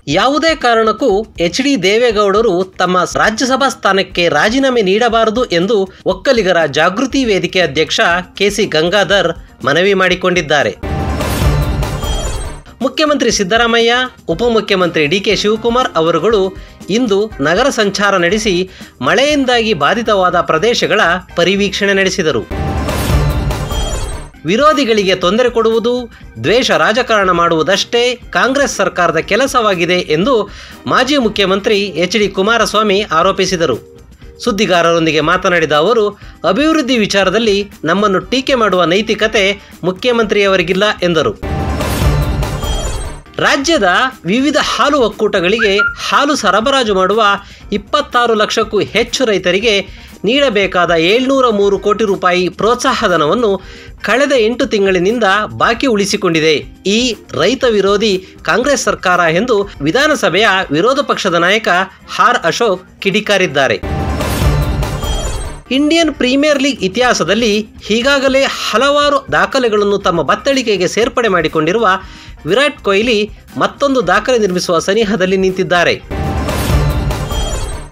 ಯಾವುದೇ ಕಾರಣಕ್ಕೂ ಎಚ್.ಡಿ. ದೇವೇಗೌಡರು ತಮ್ಮ ರಾಜ್ಯಸಭಾ ಸ್ಥಾನಕ್ಕೆ ರಾಜೀನಾಮೆ ನೀಡಬಾರದು ಎಂದು ಒಕ್ಕಲಿಗರ ಜಾಗೃತಿ ವೇದಿಕೆ ಅಧ್ಯಕ್ಷ ಕೆ.ಸಿ. ಗಂಗಾಧರ್ ಮನವಿ ಮಾಡಿಕೊಂಡಿದ್ದಾರೆ. ಮುಖ್ಯಮಂತ್ರಿ ಸಿದ್ದರಾಮಯ್ಯ, ಉಪಮುಖ್ಯಮಂತ್ರಿ ಡಿ.ಕೆ. ಶಿವಕುಮಾರ್ ಅವರುಗಳು ಇಂದು ನಗರ ಸಂಚಾರ ನಡೆಸಿ ಮಳೆಯಿಂದಾಗಿ ಬಾಧಿತವಾದ ಪ್ರದೇಶಗಳ ಪರಿವೀಕ್ಷಣೆ ನಡೆಸಿದರು. ವಿರೋಧಿಗಳಿಗೆ ತೊಂದರೆ ಕೊಡುವುದು, ದ್ವೇಷ ರಾಜಕಾರಣ ಮಾಡುವುದಷ್ಟೇ ಕಾಂಗ್ರೆಸ್ ಸರ್ಕಾರದ ಕೆಲಸವಾಗಿದೆ ಎಂದು ಮಾಜಿ ಮುಖ್ಯಮಂತ್ರಿ ಎಚ್.ಡಿ. ಕುಮಾರಸ್ವಾಮಿ ಆರೋಪಿಸಿದರು. ಸುದ್ದಿಗಾರರೊಂದಿಗೆ ಮಾತನಾಡಿದ ಅವರು, ಅಭಿವೃದ್ಧಿ ವಿಚಾರದಲ್ಲಿ ನಮ್ಮನ್ನು ಟೀಕೆ ಮಾಡುವ ನೈತಿಕತೆ ಮುಖ್ಯಮಂತ್ರಿಯವರಿಗಿಲ್ಲ ಎಂದರು. ರಾಜ್ಯದ ವಿವಿಧ ಹಾಲು ಒಕ್ಕೂಟಗಳಿಗೆ ಹಾಲು ಸರಬರಾಜು ಮಾಡುವ 26 ಲಕ್ಷಕ್ಕೂ ಹೆಚ್ಚು ರೈತರಿಗೆ ನೀಡಬೇಕಾದ 703 ಕೋಟಿ ರೂಪಾಯಿ ಪ್ರೋತ್ಸಾಹಧನವನ್ನು ಕಳೆದ 8 ತಿಂಗಳಿನಿಂದ ಬಾಕಿ ಉಳಿಸಿಕೊಂಡಿದೆ. ಈ ರೈತ ವಿರೋಧಿ ಕಾಂಗ್ರೆಸ್ ಸರ್ಕಾರ ಎಂದು ವಿಧಾನಸಭೆಯ ವಿರೋಧ ಪಕ್ಷದ ನಾಯಕ ಆರ್. ಅಶೋಕ್ ಕಿಡಿಕಾರಿದ್ದಾರೆ. ಇಂಡಿಯನ್ ಪ್ರೀಮಿಯರ್ ಲೀಗ್ ಇತಿಹಾಸದಲ್ಲಿ ಈಗಾಗಲೇ ಹಲವಾರು ದಾಖಲೆಗಳನ್ನು ತಮ್ಮ ಬತ್ತಳಿಕೆಗೆ ಸೇರ್ಪಡೆ ಮಾಡಿಕೊಂಡಿರುವ ವಿರಾಟ್ ಕೊಹ್ಲಿ ಮತ್ತೊಂದು ದಾಖಲೆ ನಿರ್ಮಿಸುವ ಸನಿಹದಲ್ಲಿ ನಿಂತಿದ್ದಾರೆ.